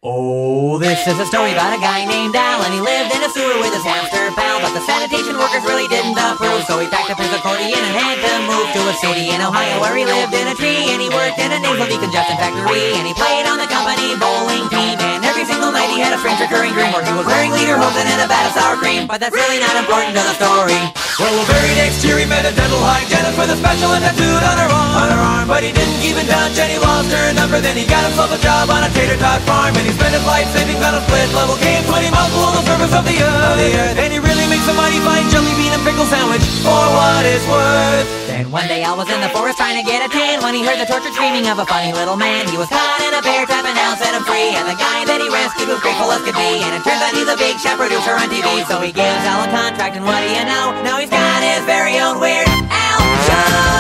Oh, this is a story about a guy named Al, and he lived in a sewer with his hamster pal. But the sanitation workers really didn't approve, so he packed up his accordion and had to move to a city in Ohio where he lived in a tree. And he worked in a nasal decongestant factory, and he played on the company bowling team. And every single night he had a strange recurring dream where he was wearing lederhosen and a vat of sour cream. But that's really not important to the story. Well, the very next year he met a dental hygienist with a spatula tattooed on her arm. But he didn't keep in touch and he lost her number. Then he got himself a job on a tater tot farm, and he spent his life savings on a split level game, 20 miles below the surface of the earth. And he really makes a mighty fine jelly bean and pickle sandwich for what it's worth. Then one day Al was in the forest trying to get a tan when he heard the tortured screaming of a funny little man. He was caught in a bear trap and Al set him free, and the guy that he rescued was grateful as could be. And it turns out he's a big shot producer on TV, so he gives Al a contract, and what do you know? Now he's got his very own Weird Al Show.